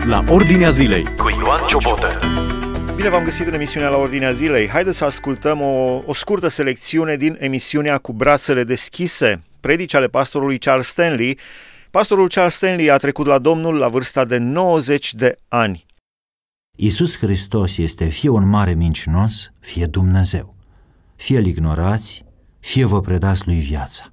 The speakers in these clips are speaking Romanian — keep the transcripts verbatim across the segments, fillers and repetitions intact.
La Ordinea Zilei cu Ioan Ciobotă. Bine v-am găsit în emisiunea La Ordinea Zilei. Haideți să ascultăm o, o scurtă selecțiune din emisiunea Cu brațele deschise, predici ale pastorului Charles Stanley. Pastorul Charles Stanley a trecut la Domnul la vârsta de nouăzeci de ani. Iisus Hristos este fie un mare mincinos, fie Dumnezeu. Fie îl ignorați, fie vă predați lui viața.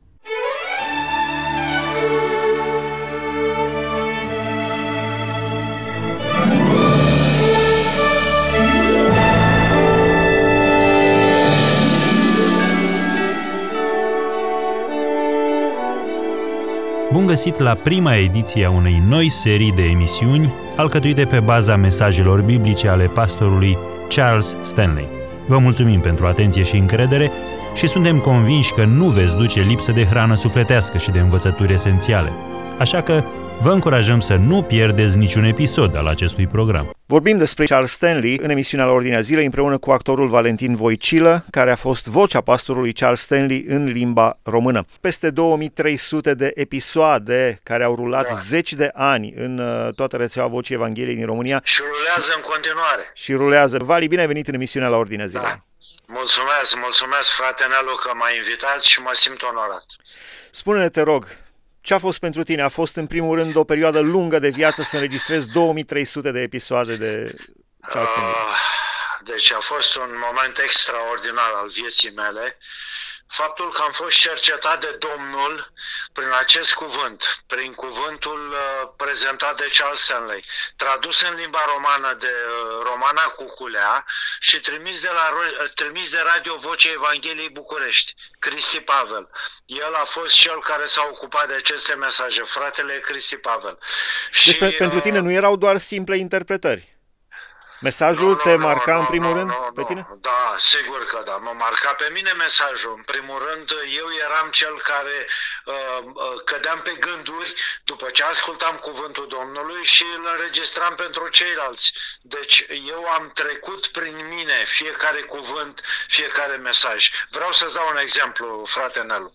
Bun găsit la prima ediție a unei noi serii de emisiuni alcătuite pe baza mesajelor biblice ale pastorului Charles Stanley. Vă mulțumim pentru atenție și încredere și suntem convinși că nu veți duce lipsă de hrană sufletească și de învățături esențiale. Așa că vă încurajăm să nu pierdeți niciun episod al acestui program. Vorbim despre Charles Stanley în emisiunea La Ordinea Zilei împreună cu actorul Valentin Voicilă, care a fost vocea pastorului Charles Stanley în limba română. Peste două mii trei sute de episoade care au rulat da. zeci de ani în uh, toată rețeaua Vocii Evangheliei din România. Și rulează în continuare. Și rulează. Vali, bine ai venit în emisiunea La Ordinea Zilei. Da. Mulțumesc, mulțumesc frate Nelu că m-ai invitat și mă simt onorat. Spune-ne, te rog, ce a fost pentru tine? A fost în primul rând o perioadă lungă de viață să înregistrezi două mii trei sute de episoade de Charles Stanley. Uh, deci a fost un moment extraordinar al vieții mele. Faptul că am fost cercetat de Domnul prin acest cuvânt, prin cuvântul uh, prezentat de Charles Stanley, tradus în limba romană de uh, Romana Cuculea și trimis de, la, trimis de Radio Vocea Evangheliei București, Cristi Pavel. El a fost cel care s-a ocupat de aceste mesaje, fratele Cristi Pavel. Deci și, pe, uh, pentru tine nu erau doar simple interpretări? Mesajul nu, te nu, marca nu, în primul nu, rând nu, pe tine? Da, sigur că da, mă marca pe mine mesajul. În primul rând, eu eram cel care uh, uh, cădeam pe gânduri după ce ascultam cuvântul Domnului și îl înregistram pentru ceilalți. Deci eu am trecut prin mine fiecare cuvânt, fiecare mesaj. Vreau să-ți dau un exemplu, frate Nelu.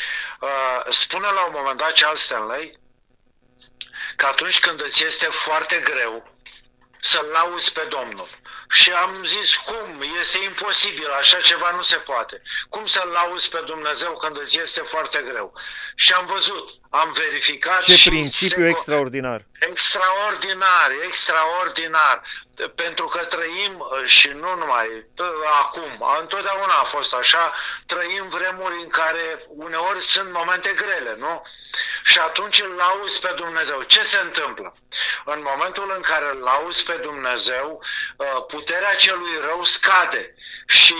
Uh, spune la un moment dat Charles Stanley că atunci când îți este foarte greu să-L lauzi pe Domnul. Și am zis, cum? Este imposibil, așa ceva nu se poate. Cum să-L lauzi pe Dumnezeu când îți este foarte greu? Și am văzut, am verificat. Ce și principiu se... extraordinar! Extraordinar, extraordinar. Pentru că trăim, și nu numai acum, întotdeauna a fost așa, trăim vremuri în care uneori sunt momente grele, nu? Și atunci îl lauzi pe Dumnezeu. Ce se întâmplă? În momentul în care îl lauzi pe Dumnezeu, puterea celui rău scade și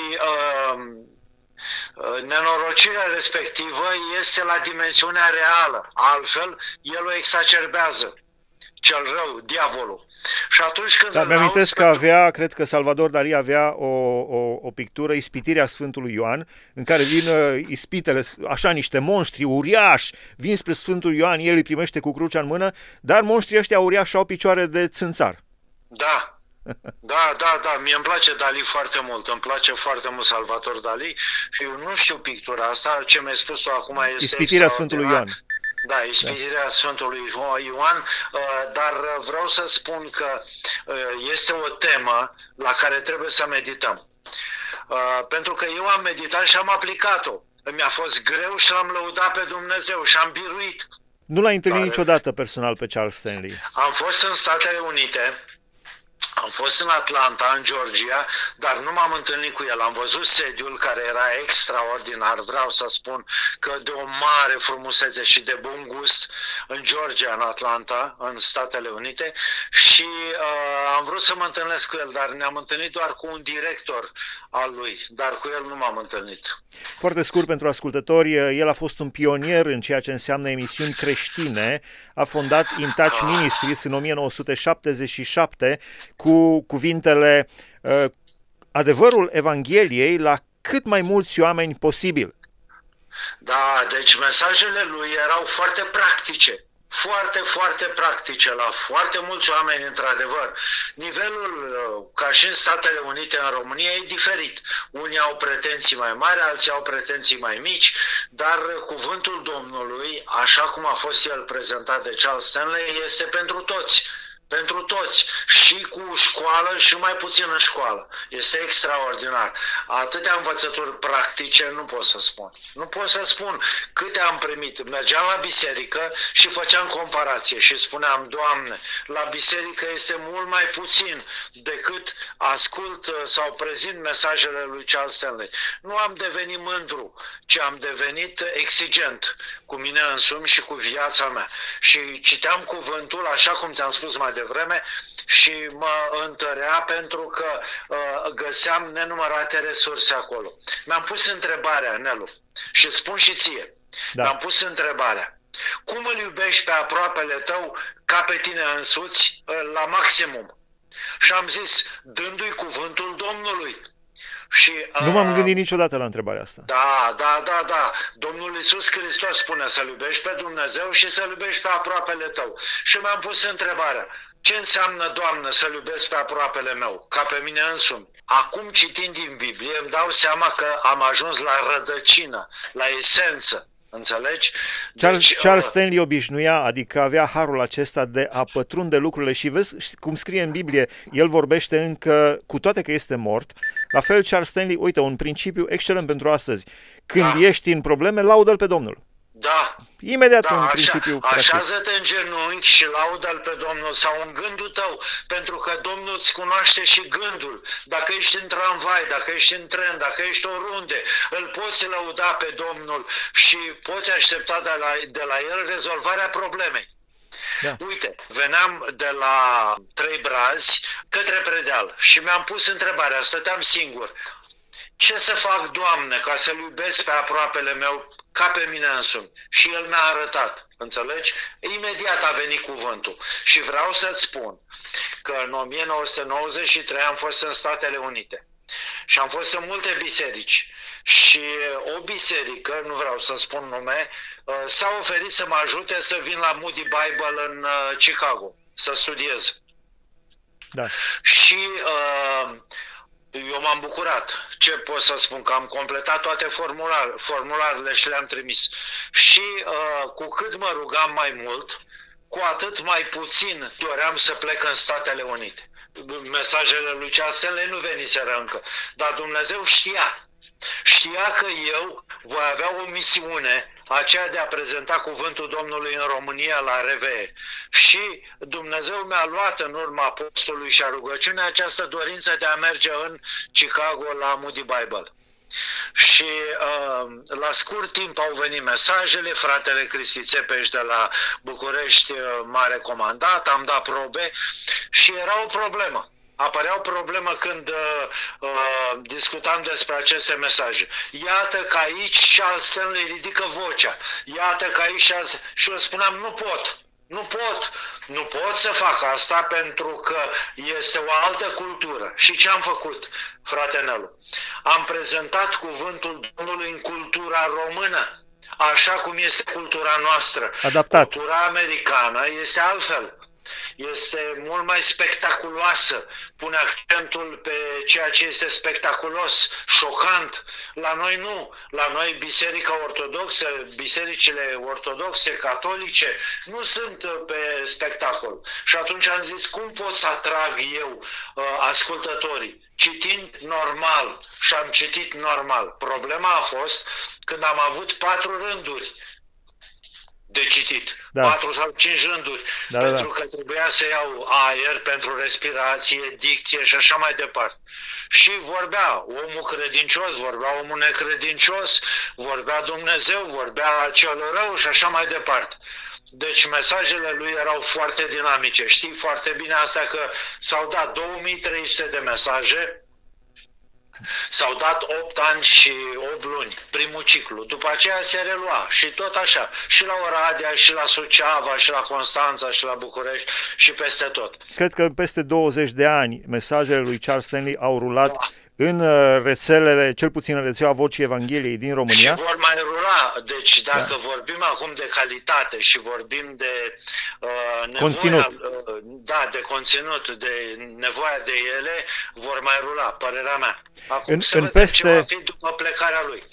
nenorocirea respectivă este la dimensiunea reală. Altfel, el o exacerbează. Cel rău, diavolul. Și atunci când Dar mi-amintesc că avea, cred că Salvador Dalí avea o, o, o pictură, Ispitirea Sfântului Ioan, în care vin uh, ispitele, așa niște monștri uriași, vin spre Sfântul Ioan, el îi primește cu crucea în mână, dar monștrii ăștia uriași au picioare de țânțar. Da. Da, da, da, mie îmi place Dalí foarte mult, îmi place foarte mult Salvador Dalí și eu nu știu pictura asta, ce mi-ai spus tu acum este Ispitirea Sfântului Ioan. Da, Ispitirea da. Sfântului Ioan, dar vreau să spun că este o temă la care trebuie să medităm. Pentru că eu am meditat și am aplicat-o. Mi-a fost greu și l-am lăudat pe Dumnezeu și am biruit. Nu l-ai întâlnit dar... niciodată personal pe Charles Stanley? Am fost în Statele Unite. Am fost în Atlanta, în Georgia, dar nu m-am întâlnit cu el. Am văzut sediul care era extraordinar. Vreau să spun că de o mare frumusețe și de bun gust în Georgia, în Atlanta, în Statele Unite și uh, am vrut să mă întâlnesc cu el, dar ne-am întâlnit doar cu un director al lui, dar cu el nu m-am întâlnit. Foarte scurt pentru ascultători, el a fost un pionier în ceea ce înseamnă emisiuni creștine, a fondat In Touch Ministries în o mie nouă sute șaptezeci și șapte cu cuvintele uh, adevărul Evangheliei la cât mai mulți oameni posibil. Da, deci mesajele lui erau foarte practice. Foarte, foarte practice la foarte mulți oameni, într-adevăr. Nivelul, ca și în Statele Unite, în România, e diferit. Unii au pretenții mai mari, alții au pretenții mai mici, dar cuvântul Domnului, așa cum a fost el prezentat de Charles Stanley, este pentru toți. Pentru toți, și cu școală și mai puțin în școală. Este extraordinar. Atâtea învățături practice nu pot să spun. Nu pot să spun câte am primit. Mergeam la biserică și făceam comparație și spuneam, Doamne, la biserică este mult mai puțin decât ascult sau prezint mesajele lui Charles Stanley. Nu am devenit mândru, ci am devenit exigent cu mine însumi și cu viața mea. Și citeam cuvântul, așa cum ți-am spus mai devreme, și mă întărea pentru că uh, găseam nenumărate resurse acolo. Mi-am pus întrebarea, Nelu, și spun și ție, da. Mi-am pus întrebarea, cum îl iubești pe aproapele tău ca pe tine însuți uh, la maximum? Și am zis, dându-i cuvântul Domnului. Și, uh, nu m-am gândit niciodată la întrebarea asta. Da, da, da, da. Domnul Iisus Hristos spune să-L iubești pe Dumnezeu și să-L iubești pe aproapele tău. Și mi-am pus întrebarea, ce înseamnă, Doamnă, să-L iubesc pe aproapele meu, ca pe mine însumi? Acum, citind din Biblie, îmi dau seama că am ajuns la rădăcină, la esență. Înțelegi? Charles, deci, Charles uh... Stanley obișnuia, adică avea harul acesta de a pătrunde lucrurile și vezi cum scrie în Biblie, el vorbește încă, cu toate că este mort, la fel Charles Stanley, uite, un principiu excelent pentru astăzi. Când da. ești în probleme, laudă-L pe Domnul. Da. Imediat da, un așa, principiu așează-te în genunchi și laudă-L pe Domnul sau în gândul tău, pentru că Domnul îți cunoaște și gândul. Dacă ești în tramvai, dacă ești în tren, dacă ești oriunde, îl poți lăuda pe Domnul și poți aștepta de la, de la El rezolvarea problemei. Da. Uite, veneam de la Trei Brazi către Predeal și mi-am pus întrebarea, stăteam singur. Ce să fac, Doamne, ca să-L iubesc pe aproapele meu ca pe mine însumi? Și El mi-a arătat, înțelegi? Imediat a venit cuvântul. Și vreau să-ți spun că în o mie nouă sute nouăzeci și trei am fost în Statele Unite și am fost în multe biserici. Și o biserică, nu vreau să spun nume, s-a oferit să mă ajute să vin la Moody Bible în Chicago, să studiez. Da. Și uh, eu m-am bucurat. Ce pot să spun? Că am completat toate formular, formularele și le-am trimis. Și uh, cu cât mă rugam mai mult, cu atât mai puțin doream să plec în Statele Unite. Mesajele lui Charles Stanley nu veniseră încă. Dar Dumnezeu știa. Știa că eu voi avea o misiune, aceea de a prezenta cuvântul Domnului în România la R V E. Și Dumnezeu mi-a luat în urma apostolului și a rugăciunii această dorință de a merge în Chicago la Moody Bible. Și uh, la scurt timp au venit mesajele, fratele Cristi Țepeș de la București m-a recomandat, am dat probe și era o problemă. Apărea o problemă când uh, uh, discutam despre aceste mesaje. Iată că aici Charles Stanley ridică vocea. Iată că aici Charles... Și eu spuneam, nu pot. Nu pot. Nu pot să fac asta pentru că este o altă cultură. Și ce am făcut, frate Nelu? Am prezentat cuvântul Domnului în cultura română, așa cum este cultura noastră. Adaptat. Cultura americană este altfel. Este mult mai spectaculoasă, pune accentul pe ceea ce este spectaculos, șocant. La noi nu. La noi Biserica Ortodoxă, bisericile ortodoxe, catolice, nu sunt pe spectacol. Și atunci am zis, cum pot să atrag eu uh, ascultătorii? Citind normal. Și am citit normal. Problema a fost când am avut patru rânduri de citit, da. patru sau cinci rânduri, da, pentru da. că trebuia să iau aer pentru respirație, dicție și așa mai departe. Și vorbea omul credincios, vorbea omul necredincios, vorbea Dumnezeu, vorbea cel rău și așa mai departe. Deci mesajele lui erau foarte dinamice. Știi foarte bine asta că s-au dat două mii trei sute de mesaje. S-au dat opt ani și opt luni, primul ciclu. După aceea se relua și tot așa. Și la Oradea, și la Suceava, și la Constanța, și la București, și peste tot. Cred că peste douăzeci de ani mesajele lui Charles Stanley au rulat da. în rețelele, cel puțin în rețeaua Vocii Evangheliei din România. Și vor mai rula. Deci dacă da. vorbim acum de calitate și vorbim de uh, nevoia, conținut. Uh, da, de conținut, de nevoia de ele, vor mai rula, părerea mea. Acum în, să în vedem peste... ce va fi după plecarea lui.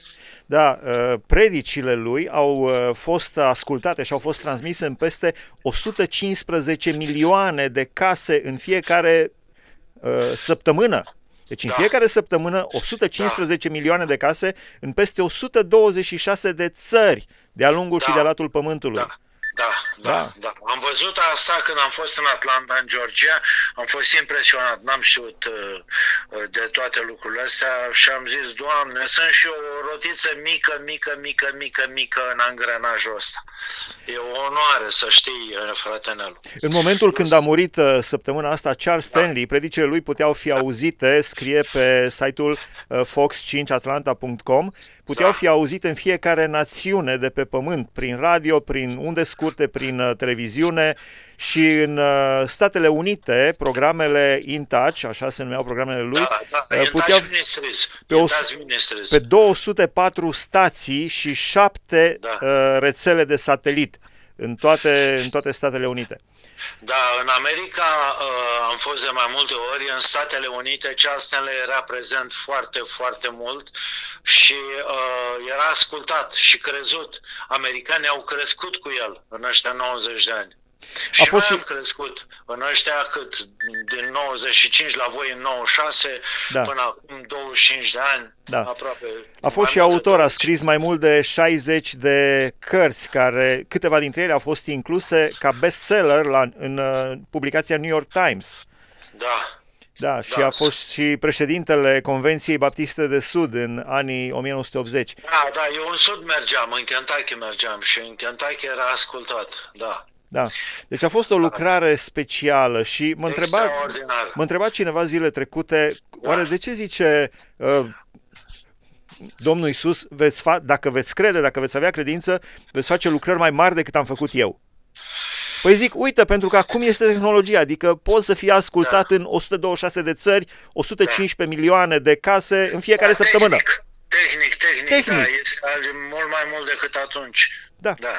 Da, predicile lui au fost ascultate și au fost transmise în peste o sută cincisprezece milioane de case în fiecare uh, săptămână. Deci în da. fiecare săptămână o sută cincisprezece da. milioane de case în peste o sută douăzeci și șase de țări de-a lungul da. și de-a latul pământului. Da. Da, da, da, da. Am văzut asta când am fost în Atlanta, în Georgia, am fost impresionat, n-am știut uh, de toate lucrurile astea și am zis, Doamne, sunt și o rotiță mică, mică, mică, mică, mică în angrenajul ăsta. E o onoare să știi, frate Nelu. În momentul când a murit uh, săptămâna asta Charles Stanley, da. predicile lui puteau fi auzite, scrie pe site-ul uh, fox cinci atlanta punct com, puteau da. fi auzite în fiecare națiune de pe pământ, prin radio, prin unde scurte, prin uh, televiziune și în uh, Statele Unite, programele InTouch, așa se numeau programele lui, da, da, uh, puteau pe, o, pe două sute patru stații și șapte da. uh, rețele de satelit în toate, în toate Statele Unite. Da, în America uh, am fost de mai multe ori, în Statele Unite Charles Stanley era prezent foarte, foarte mult și uh, era ascultat și crezut. Americanii au crescut cu el în ăștia nouăzeci de ani. Și a fost noi am crescut în ăștia cât din nouăzeci și cinci la voi în nouăzeci și șase da. până acum douăzeci și cinci de ani da. aproape. A fost și autor, a scris mai mult de șaizeci de cărți care câteva dintre ele au fost incluse ca bestseller la, în uh, publicația New York Times. Da. Da, și da. a fost și președintele Convenției Baptiste de Sud în anii o mie nouă sute optzeci. Da, da, eu în Sud mergeam, în Kentucky mergeam și în Kentucky era ascultat, da. Da. Deci a fost o lucrare specială și mă întreba, mă întreba cineva zile trecute, oare de ce zice uh, Domnul Iisus, veți fa- dacă veți crede, dacă veți avea credință, veți face lucrări mai mari decât am făcut eu? Păi zic, uite, pentru că acum este tehnologia, adică poți să fie ascultat da. în o sută douăzeci și șase de țări, o sută cincisprezece da. milioane de case în fiecare da, săptămână. Tehnic, tehnic, tehnic, tehnic. Da, este mult mai mult decât atunci. Da. Da.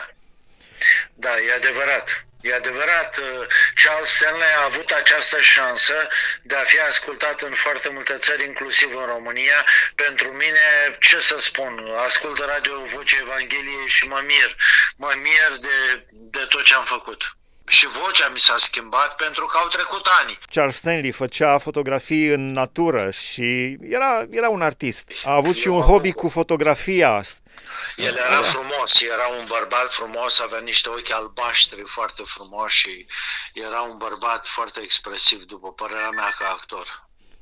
Da, e adevărat. E adevărat, Charles Stanley a avut această șansă de a fi ascultat în foarte multe țări, inclusiv în România. Pentru mine, ce să spun, ascult Radio Vocea Evangheliei și mă mir. Mă mir de, de tot ce am făcut. Și vocea mi s-a schimbat pentru că au trecut ani. Charles Stanley făcea fotografii în natură și era, era un artist. A avut Eu și un hobby cu fotografia. El era frumos, era un bărbat frumos, avea niște ochi albaștri foarte frumoși și era un bărbat foarte expresiv, după părerea mea, ca actor.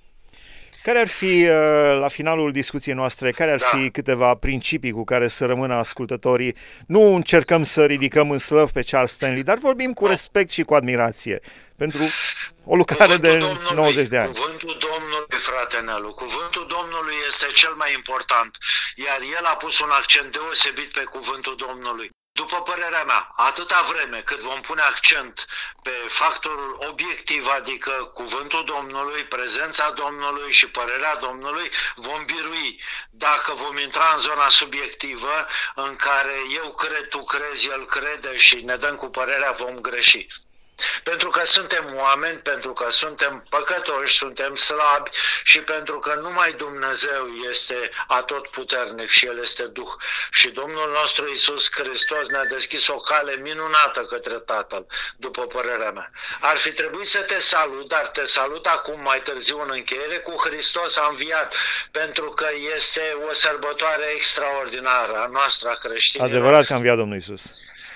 Care ar fi, la finalul discuției noastre, care ar da. fi câteva principii cu care să rămână ascultătorii? Nu încercăm să ridicăm în slăv pe Charles Stanley, dar vorbim cu respect și cu admirație pentru o lucrare cuvântul de Domnului, nouăzeci de ani. Cuvântul Domnului, frate Nelu, cuvântul Domnului este cel mai important, iar el a pus un accent deosebit pe cuvântul Domnului. După părerea mea, atâta vreme cât vom pune accent pe factorul obiectiv, adică cuvântul Domnului, prezența Domnului și părerea Domnului, vom birui. Dacă vom intra în zona subiectivă, în care eu cred, tu crezi, el crede și ne dăm cu părerea, vom greși. Pentru că suntem oameni, pentru că suntem păcătoși, suntem slabi și pentru că numai Dumnezeu este atotputernic și El este Duh. Și Domnul nostru Iisus Hristos ne-a deschis o cale minunată către Tatăl, după părerea mea. Ar fi trebuit să te salut, dar te salut acum mai târziu în încheiere cu Hristos a înviat, pentru că este o sărbătoare extraordinară a noastră, a creștinilor. Adevărat că a înviat Domnul Iisus.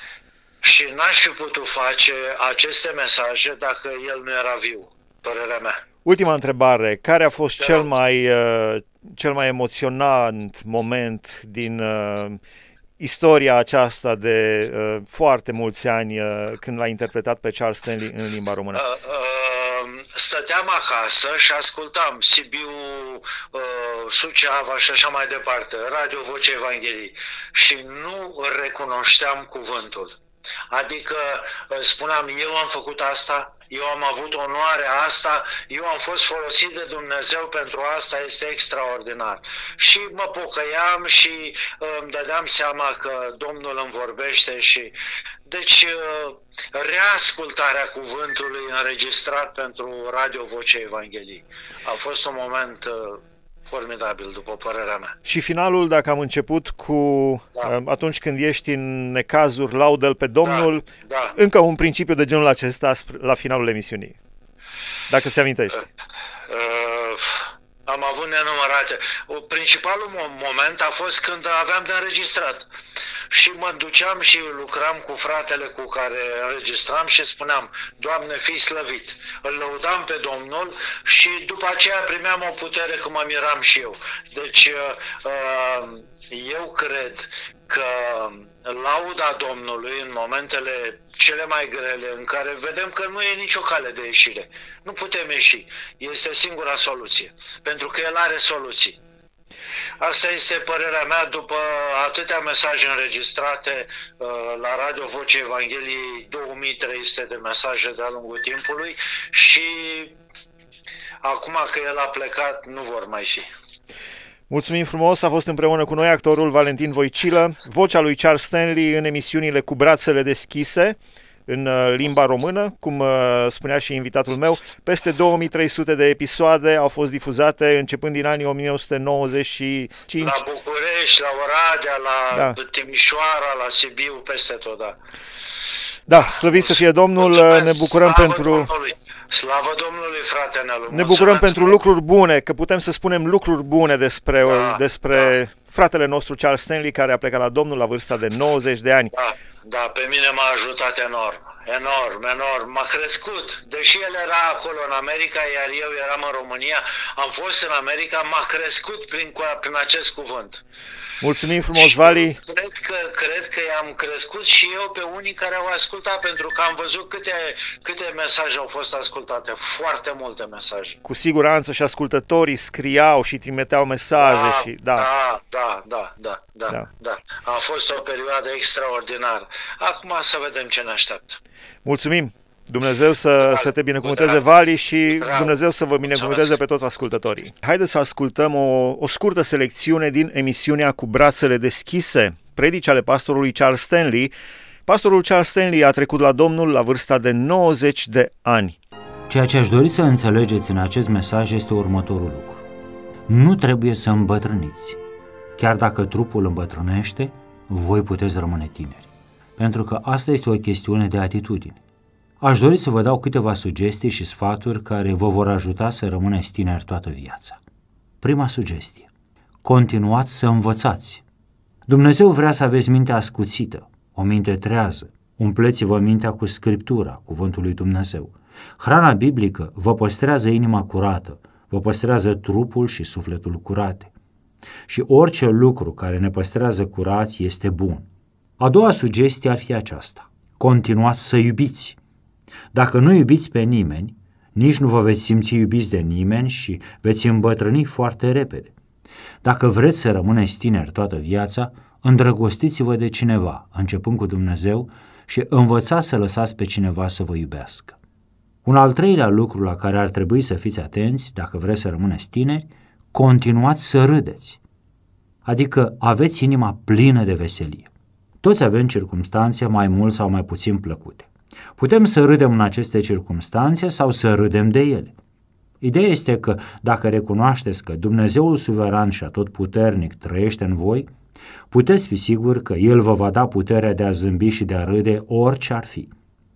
Și n-aș fi putut face aceste mesaje dacă el nu era viu, părerea mea. Ultima întrebare. Care a fost cel mai, uh, cel mai emoționant moment din uh, istoria aceasta de uh, foarte mulți ani uh, când l-a interpretat pe Charles Stanley în limba română? Uh, uh, stăteam acasă și ascultam Sibiu, uh, Suceava și așa mai departe, Radio Vocea Evangheliei și nu recunoșteam cuvântul. Adică spuneam, eu am făcut asta, eu am avut onoarea asta, eu am fost folosit de Dumnezeu pentru asta, este extraordinar. Și mă pocăiam și îmi dădeam seama că Domnul îmi vorbește și... Deci, reascultarea cuvântului înregistrat pentru Radio Vocea Evangheliei a fost un moment formidabil, după părerea mea. Și finalul, dacă am început cu da. atunci când ești în necazuri, laudă-L pe Domnul, da. Da. încă un principiu de genul acesta la finalul emisiunii, dacă ți amintești. Uh, uh, am avut nenumărate. Principalul moment a fost când aveam de înregistrat. Și mă duceam și lucram cu fratele cu care înregistram și spuneam: Doamne, fii slăvit. Îl lăudam pe Domnul și după aceea primeam o putere că mă miram și eu. Deci eu cred că lauda Domnului în momentele cele mai grele, în care vedem că nu e nicio cale de ieșire, nu putem ieși, este singura soluție, pentru că El are soluții. Asta este părerea mea după atâtea mesaje înregistrate uh, la Radio Vocea Evangheliei, două mii trei sute de mesaje de-a lungul timpului, și acum că El a plecat, nu vor mai fi. Mulțumim frumos, a fost împreună cu noi actorul Valentin Voicilă, vocea lui Charles Stanley în emisiunile Cu brațele deschise, în limba română, cum spunea și invitatul meu. Peste două mii trei sute de episoade au fost difuzate începând din anii o mie nouă sute nouăzeci și cinci. La București, la Oradea, la da. Timișoara, la Sibiu, peste tot, da. Da, slăvit să fie Domnul, mulțumesc, ne bucurăm slavă pentru... Domnului. Slavă Domnului, frate Nelu. Ne bucurăm pentru lucruri bune, că putem să spunem lucruri bune despre, da, despre da. fratele nostru Charles Stanley, care a plecat la Domnul la vârsta de nouăzeci de ani. Da, da, pe mine m-a ajutat enorm, enorm, enorm. M-a crescut. Deși el era acolo în America, iar eu eram în România, am fost în America, m-a crescut prin, prin acest cuvânt. Mulțumim frumos, Vali. Cred că, cred că i-am crescut și eu pe unii care au ascultat, pentru că am văzut câte, câte mesaje au fost ascultate, foarte multe mesaje. Cu siguranță și ascultătorii scriau și trimiteau mesaje. Da, și da. Da, da, da, da, da, da, da. A fost o perioadă extraordinară. Acum să vedem ce ne așteaptă. Mulțumim! Dumnezeu să, să te binecuvânteze, Vali, și Dumnezeu să vă binecuvânteze pe toți ascultătorii. Haideți să ascultăm o, o scurtă selecțiune din emisiunea Cu brațele deschise, predici ale pastorului Charles Stanley. Pastorul Charles Stanley a trecut la Domnul la vârsta de nouăzeci de ani. Ceea ce aș dori să înțelegeți în acest mesaj este următorul lucru. Nu trebuie să îmbătrâniți. Chiar dacă trupul îmbătrânește, voi puteți rămâne tineri. Pentru că asta este o chestiune de atitudine. Aș dori să vă dau câteva sugestii și sfaturi care vă vor ajuta să rămâneți tineri toată viața. Prima sugestie. Continuați să învățați. Dumnezeu vrea să aveți mintea ascuțită, o minte trează. Umpleți-vă mintea cu Scriptura, cuvântul lui Dumnezeu. Hrana biblică vă păstrează inima curată, vă păstrează trupul și sufletul curate. Și orice lucru care ne păstrează curați este bun. A doua sugestie ar fi aceasta. Continuați să iubiți. Dacă nu iubiți pe nimeni, nici nu vă veți simți iubiți de nimeni și veți îmbătrâni foarte repede. Dacă vreți să rămâneți tineri toată viața, îndrăgostiți-vă de cineva, începând cu Dumnezeu, și învățați să lăsați pe cineva să vă iubească. Un al treilea lucru la care ar trebui să fiți atenți, dacă vreți să rămâneți tineri, continuați să râdeți. Adică aveți inima plină de veselie. Toți avem circumstanțe mai mult sau mai puțin plăcute. Putem să râdem în aceste circumstanțe sau să râdem de ele. Ideea este că dacă recunoașteți că Dumnezeul suveran și atotputernic trăiește în voi, puteți fi siguri că El vă va da puterea de a zâmbi și de a râde orice ar fi.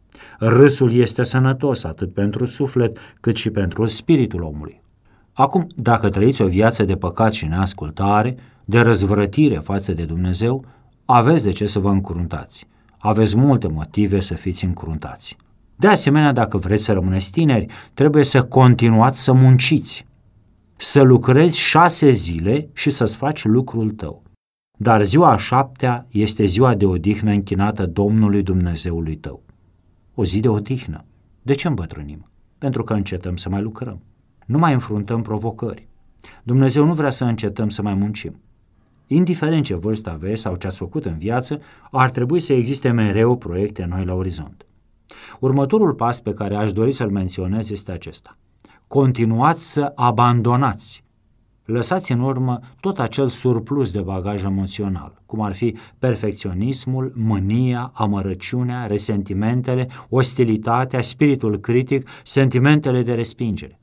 Râsul este sănătos atât pentru suflet cât și pentru spiritul omului. Acum, dacă trăiți o viață de păcat și neascultare, de răzvrătire față de Dumnezeu, aveți de ce să vă încruntați. Aveți multe motive să fiți încruntați. De asemenea, dacă vreți să rămâneți tineri, trebuie să continuați să munciți, să lucrezi șase zile și să-ți faci lucrul tău. Dar ziua a șaptea este ziua de odihnă închinată Domnului Dumnezeului tău. O zi de odihnă. De ce îmbătrânim? Pentru că încetăm să mai lucrăm. Nu mai înfruntăm provocări. Dumnezeu nu vrea să încetăm să mai muncim. Indiferent ce vârstă aveți sau ce ați făcut în viață, ar trebui să existe mereu proiecte noi la orizont. Următorul pas pe care aș dori să-l menționez este acesta. Continuați să abandonați. Lăsați în urmă tot acel surplus de bagaj emoțional, cum ar fi perfecționismul, mânia, amărăciunea, resentimentele, ostilitatea, spiritul critic, sentimentele de respingere.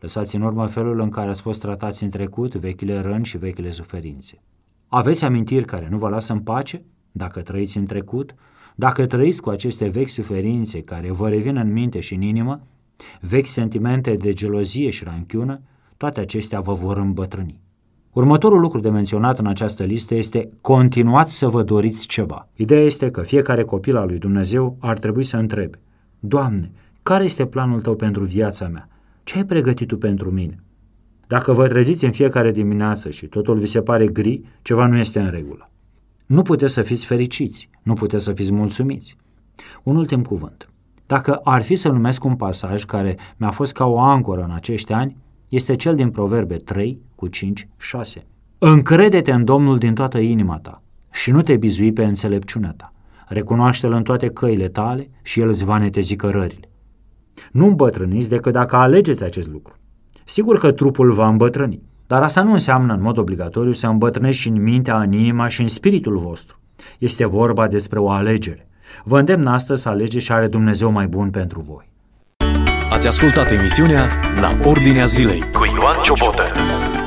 Lăsați în urmă felul în care ați fost tratați în trecut, vechile răni și vechile suferințe. Aveți amintiri care nu vă lasă în pace? Dacă trăiți în trecut, dacă trăiți cu aceste vechi suferințe care vă revin în minte și în inimă, vechi sentimente de gelozie și ranchiună, toate acestea vă vor îmbătrâni. Următorul lucru de menționat în această listă este: continuați să vă doriți ceva. Ideea este că fiecare copil al lui Dumnezeu ar trebui să întrebe: Doamne, care este planul Tău pentru viața mea? Ce ai pregătit Tu pentru mine? Dacă vă treziți în fiecare dimineață și totul vi se pare gri, ceva nu este în regulă. Nu puteți să fiți fericiți, nu puteți să fiți mulțumiți. Un ultim cuvânt. Dacă ar fi să numesc un pasaj care mi-a fost ca o ancoră în acești ani, este cel din Proverbe trei cu cinci șase. Încrede-te în Domnul din toată inima ta și nu te bizui pe înțelepciunea ta. Recunoaște-L în toate căile tale și El îți va netezi cărările. Nu îmbătrâniți decât dacă alegeți acest lucru. Sigur că trupul va îmbătrâni, dar asta nu înseamnă în mod obligatoriu să îmbătrânești și în mintea, în inima și în spiritul vostru. Este vorba despre o alegere. Vă îndemn astăzi să alegeți și are Dumnezeu mai bun pentru voi. Ați ascultat emisiunea La Ordinea Zilei cu Ioan Ciobotă.